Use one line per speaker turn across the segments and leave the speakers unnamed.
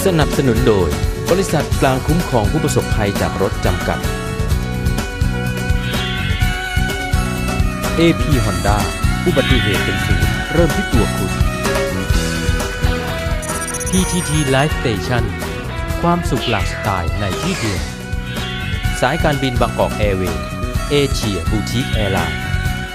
สนับสนุนโดยบริษัทกลางคุ้มครองผู้ประสบภัยจากรถจำกัด AP Honda อุบัติเหตุเป็นศูนย์เริ่มที่ตัวคุณ PTT Life Station ความสุขหลากสไตล์ในที่เดียวสายการบินบางกอกแอร์เวย์เอเชียบูติกแอร์ไลน์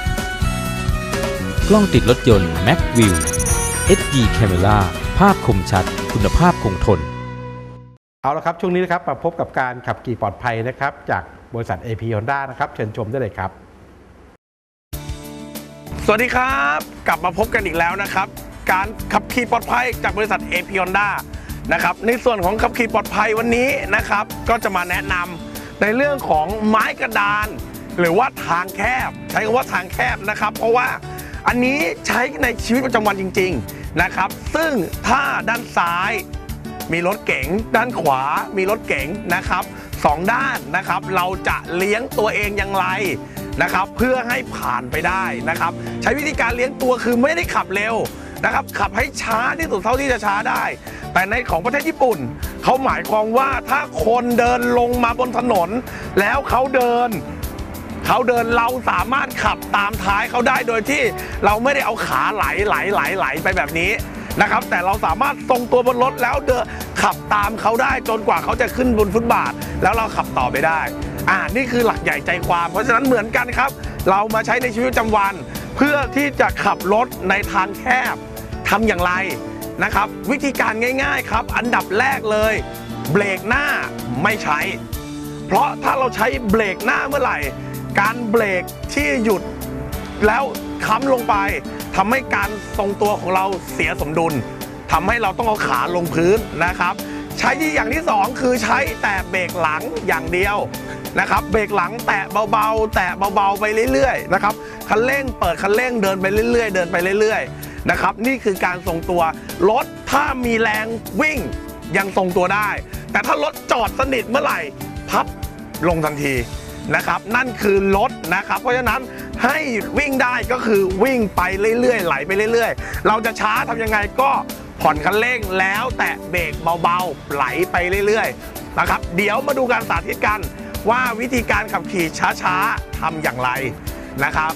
กล้องติดรถยนต์ Macview HD Camera ภาพคมชัดคุณภาพคงทน
เอาละครับช่วงนี้นะครับมาพบกับการขับขี่ปลอดภัยนะครับจากบริษัท AP Honda นะครับเชิญชมได้เลยครับ
สวัสดีครับกลับมาพบกันอีกแล้วนะครับการขับขี่ปลอดภัยจากบริษัท AP Honda นะครับในส่วนของขับขี่ปลอดภัยวันนี้นะครับก็จะมาแนะนำในเรื่องของไม้กระดานหรือว่าทางแคบใช้คำว่าทางแคบนะครับเพราะว่าอันนี้ใช้ในชีวิตประจำวันจริงๆนะครับซึ่งถ้าด้านซ้ายมีรถเก๋งด้านขวามีรถเก๋งนะครับสองด้านนะครับเราจะเลี้ยงตัวเองอย่างไรนะครับเพื่อให้ผ่านไปได้นะครับใช้วิธีการเลี้ยงตัวคือไม่ได้ขับเร็วนะครับขับให้ช้าที่สุดเท่าที่จะช้าได้แต่ในของประเทศญี่ปุ่นเขาหมายความว่าถ้าคนเดินลงมาบนถนนแล้วเขาเดินเราสามารถขับตามท้ายเขาได้โดยที่เราไม่ได้เอาขาไหลไปแบบนี้นะครับแต่เราสามารถทรงตัวบนรถแล้วเดินขับตามเขาได้จนกว่าเขาจะขึ้นบนฟุตบาทแล้วเราขับต่อไปได้นี่คือหลักใหญ่ใจความเพราะฉะนั้นเหมือนกันครับเรามาใช้ในชีวิตประจำวันเพื่อที่จะขับรถในทางแคบทำอย่างไรนะครับวิธีการง่ายๆครับอันดับแรกเลยเบรกหน้าไม่ใช้เพราะถ้าเราใช้เบรกหน้าเมื่อไหร่การเบรกที่หยุดแล้วค้ำลงไปทำให้การทรงตัวของเราเสียสมดุลทำให้เราต้องเอาขาลงพื้นนะครับใช้ที่อย่างที่สองคือใช้แต่เบรกหลังอย่างเดียวนะครับเบรกหลังแตะเบาๆแตะเบาๆไปเรื่อยๆนะครับคันเร่งเปิดคันเร่งเดินไปเรื่อยๆเดินไปเรื่อยๆนะครับนี่คือการทรงตัวรถถ้ามีแรงวิ่งยังทรงตัวได้แต่ถ้ารถจอดสนิทเมื่อไหร่พับลงทันทีนะครับนั่นคือรถนะครับเพราะฉะนั้นให้วิ่งได้ก็คือวิ่งไปเรื่อยๆไหลไปเรื่อยๆเราจะช้าทำยังไงก็ผ่อนคันเร่งแล้วแตะเบรกเบาๆไหลไปเรื่อยๆนะครับเดี๋ยวมาดูการสาธิตกันว่าวิธีการขับขี่ช้าๆทำอย่างไรนะครับ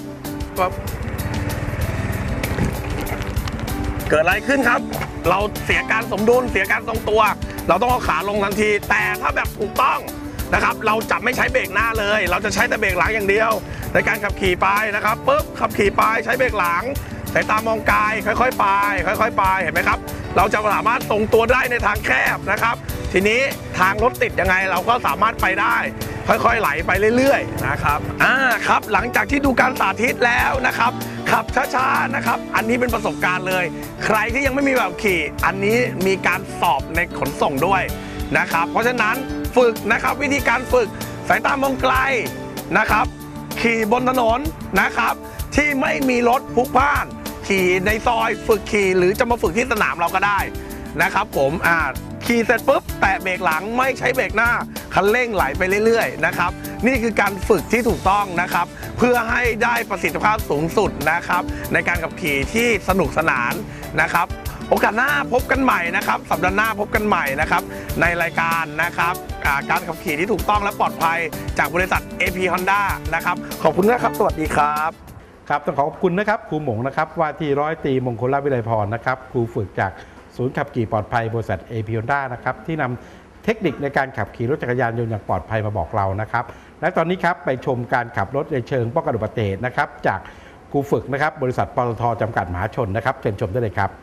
เกิดอะไรขึ้นครับเราเสียการสมดุลเสียการทรงตัวเราต้องเอาขาลงทันทีแต่ถ้าแบบถูกต้องนะครับเราจะไม่ใช้เบรกหน้าเลยเราจะใช้แต่เบรกหลังอย่างเดียวในการขับขี่ไปนะครับปุ๊บขับขี่ไปใช้เบรกหลังสายตามองไกลค่อยๆไปค่อยๆไปเห็นไหมครับเราจะสามารถทรงตัวได้ในทางแคบนะครับทีนี้ทางรถติดยังไงเราก็สามารถไปได้ค่อยๆไหลไปเรื่อยๆนะครับครับหลังจากที่ดูการสาธิตแล้วนะครับขับช้าๆนะครับอันนี้เป็นประสบการณ์เลยใครที่ยังไม่มีแบบขี่อันนี้มีการสอบในขนส่งด้วยนะครับเพราะฉะนั้นฝึกนะครับวิธีการฝึกสายตามองไกลนะครับขี่บนถนนนะครับที่ไม่มีรถพลุกพล่านขี่ในซอยฝึกขี่หรือจะมาฝึกที่สนามเราก็ได้นะครับผมขี่เสร็จปุ๊บแตะเบรกหลังไม่ใช้เบรกหน้าคันเร่งไหลไปเรื่อยๆนะครับนี่คือการฝึกที่ถูกต้องนะครับเพื่อให้ได้ประสิทธิภาพสูงสุดนะครับในการขับขี่ที่สนุกสนานนะครับโอกาสหน้าพบกันใหม่นะครับสัปดาห์หน้าพบกันใหม่นะครับในรายการนะครับการขับขี่ที่ถูกต้องและปลอดภัยจากบริษัท AP Honda นะครับขอบคุณนะครับสวัสดีครับ
ครับต้องขอบคุณนะครับครูหมงนะครับว่าที่ร้อยตรีมงคลวิไลพรนะครับครูฝึกจากศูนย์ขับขี่ปลอดภัยบริษัท AP Honda นะครับที่นำเทคนิคในการขับขี่รถจักรยานยนต์อย่างปลอดภัยมาบอกเรานะครับและตอนนี้ครับไปชมการขับรถในเชิงป้องกันอุบัติเหตุนะครับจากครูฝึกนะครับบริษัทปตท.จำกัดมหาชนนะครับเชิญชมได้เลยครับ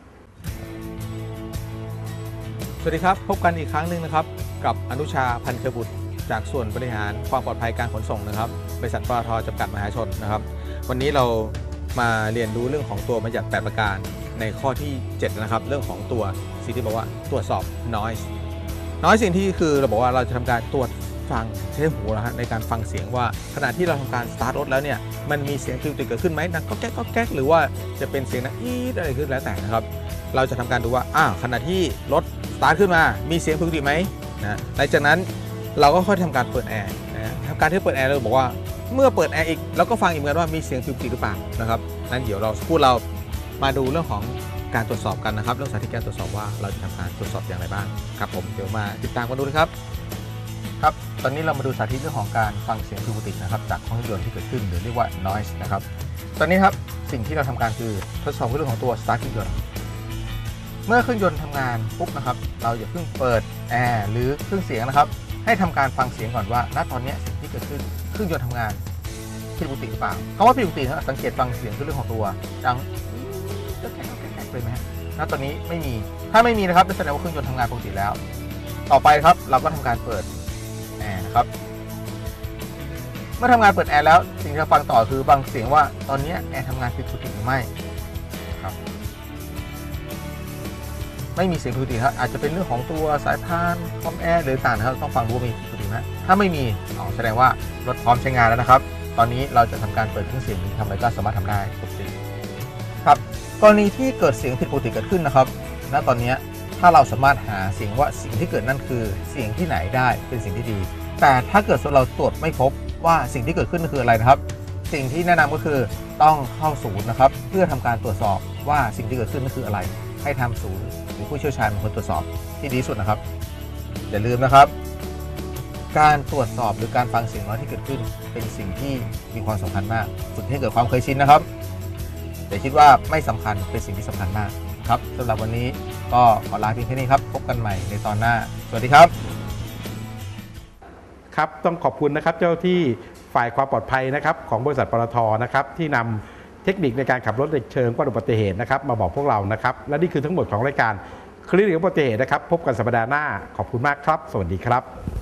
สวัสดีครับพบกันอีกครั้งหนึ่งนะครับกับอนุชาพันเคบุตรจากส่วนบริหารความปลอดภัยการขนส่งนะครับบริษัทปตท.จำกัดมหาชนนะครับวันนี้เรามาเรียนรู้เรื่องของตัวบัญญัติ8ประการในข้อที่7นะครับเรื่องของตัวสิ่งที่บอกว่าตรวจสอบ noise สิ่งที่คือเราบอกว่าเราจะทำการตรวจฟังใช้หูนะฮะในการฟังเสียงว่าขณะที่เราทำการสตาร์ทรถแล้วเนี่ยมันมีเสียงติดเกิดขึ้นไหมดังก็แก๊กหรือว่าจะเป็นเสียงนะอีดอะไรขึ้นแล้วแต่นะครับเราจะทำการดูว่าขณะที่รถสตาร์ทขึ้นมามีเสียงปกติไหมนะหลังจากนั้นเราก็ค่อยทำการเปิดแอร์นะทำการที่เปิดแอร์เราบอกว่าเมื่อเปิดแอร์อีกเราก็ฟังอีกเหมือนกันว่ามีเสียงปกติหรือเปล่านะครับนั้นเดี๋ยวเราพูดเรามาดูเรื่องของการตรวจสอบกันนะครับเรื่องสาธิตการตรวจสอบว่าเราจะทำการตรวจสอบอย่างไรบ้างครับผมเดี๋ยวมาติดตามกันดูนะครับครับตอนนี้เรามาดูสาธิตเรื่องของการฟังเสียงผิดปกตินะครับจากเครื่องยนต์ที่เกิดขึ้นหรือเรียกว่า noise นะครับตอนนี้ครับสิ่งที่เราทำการคือทดสอบเรื่องของตัว start เครื่องยนต์เมื่อเครื่องยนต์ทำงานปุ๊บนะครับเราอย่าเพิ่งเปิดแอร์หรือเครื่องเสียงนะครับให้ทำการฟังเสียงก่อนว่าณตอนนี้สิ่งที่เกิดขึ้นเครื่องยนต์ทำงานผิดปกติหรือเปล่าคำว่าผิดปกตินะสังเกตฟังเสียงคือเรื่องของตัวดังแก๊กเลยไหมฮะณตอนนี้ไม่มีถ้าไม่มีนะครับแสดงว่าเครื่องยนต์ทำงานปกติแล้วต่อไปครับเราก็ทำการเปิดแอร์นะครับเมื่อทำงานเปิดแอร์แล้วสิ่งที่เราฟังต่อคือฟังเสียงว่าตอนนี้แอร์ทำงานผิดปกติหรือไม่ครับไม่มีเสียงผิดปกติครับอาจจะเป็นเรื่องของตัวสายพานคอมแอร์หรือต่างนะครับต้องฟังดูว่ามีผิดปกติไหมถ้าไม่มีแสดงว่ารถพร้อมใช้งานแล้วนะครับตอนนี้เราจะทำการเปิดเครื่องเสียงนี้ทำอะไรก็สามารถทำได้ปกติครับกรณีที่เกิดเสียงผิดปกติเกิดขึ้นนะครับณตอนนี้ถ้าเราสามารถหาเสียงว่าสิ่งที่เกิดนั่นคือเสียงที่ไหนได้เป็นสิ่งที่ดีแต่ถ้าเกิดเราตรวจไม่พบว่าสิ่งที่เกิดขึ้นคืออะไรนะครับสิ่งที่แนะนำก็คือต้องเข้าศูนย์นะครับเพื่อทำการตรวจสอบว่าสิ่งที่เกิดขึ้นนั่นคืออะไรให้ทำศูนย์หรือผู้เชี่ยวชาญเป็นคนตรวจสอบที่ดีสุดนะครับอย่าลืมนะครับการตรวจสอบหรือการฟังเสียงน้อยที่เกิดขึ้นเป็นสิ่งที่มีความสำคัญมากฝึกให้เกิดความเคยชินนะครับแต่คิดว่าไม่สำคัญเป็นสิ่งที่สำคัญมากครับสำหรับวันนี้ก็ขอลาเพียงแค่นี้ครับพบกันใหม่ในตอนหน้าสวัสดีครับ
ครับต้องขอบคุณนะครับเจ้าที่ฝ่ายความปลอดภัยนะครับของบริษัทปตท.นะครับที่นำเทคนิคในการขับรถในเชิงป้องกันอุบัติเหตุนะครับมาบอกพวกเรานะครับและนี่คือทั้งหมดของรายการคลินิกอุบัติเหตุนะครับพบกันสัปดาห์หน้าขอบคุณมากครับสวัสดีครับ